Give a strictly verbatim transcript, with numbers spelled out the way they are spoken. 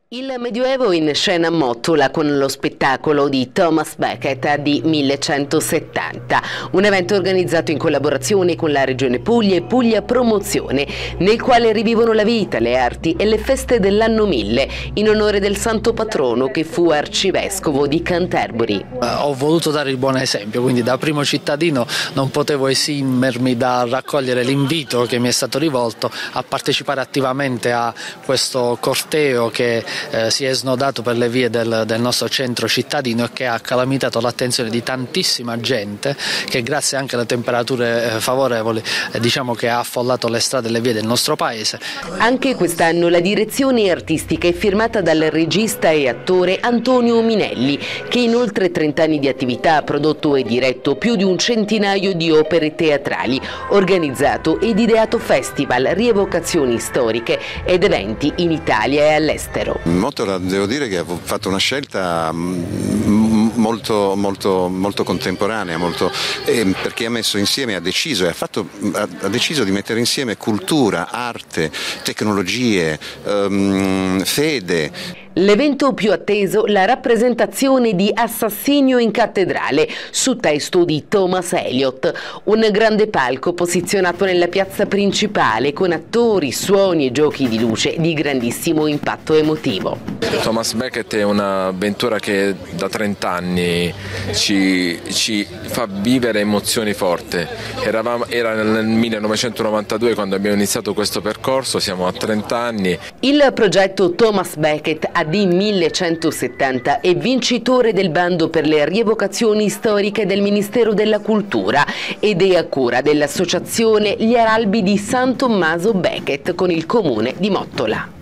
Il Medioevo in scena a Mottola con lo spettacolo di Thomas Becket A D millecentosettanta, un evento organizzato in collaborazione con la Regione Puglia e Puglia Promozione, nel quale rivivono la vita, le arti e le feste dell'anno mille in onore del santo patrono che fu arcivescovo di Canterbury. Ho voluto dare il buon esempio, quindi da primo cittadino non potevo esimermi da raccogliere l'invito che mi è stato rivolto a partecipare attivamente a questo corteo che Eh, si è snodato per le vie del, del nostro centro cittadino e che ha calamitato l'attenzione di tantissima gente che grazie anche alle temperature eh, favorevoli eh, diciamo che ha affollato le strade e le vie del nostro paese. Anche quest'anno la direzione artistica è firmata dal regista e attore Antonio Minelli, che in oltre trenta anni di attività ha prodotto e diretto più di un centinaio di opere teatrali, organizzato ed ideato festival, rievocazioni storiche ed eventi in Italia e all'estero. Mottola, devo dire che ha fatto una scelta molto, molto, molto contemporanea, molto, eh, perché ha messo insieme, ha deciso, e ha, fatto, ha, ha deciso di mettere insieme cultura, arte, tecnologie, ehm, fede. L'evento più atteso, la rappresentazione di Assassinio in cattedrale, su testo di Thomas Eliot, un grande palco posizionato nella piazza principale con attori, suoni e giochi di luce di grandissimo impatto emotivo. Thomas Becket è un'avventura che da trenta anni ci, ci fa vivere emozioni forti. Eravamo, era nel millenovecentonovantadue quando abbiamo iniziato questo percorso, siamo a trenta anni. Il progetto Thomas Becket A D millecentosettanta è vincitore del bando per le rievocazioni storiche del Ministero della Cultura ed è a cura dell'associazione Gli Aralbi di San Tommaso Becket con il comune di Mottola.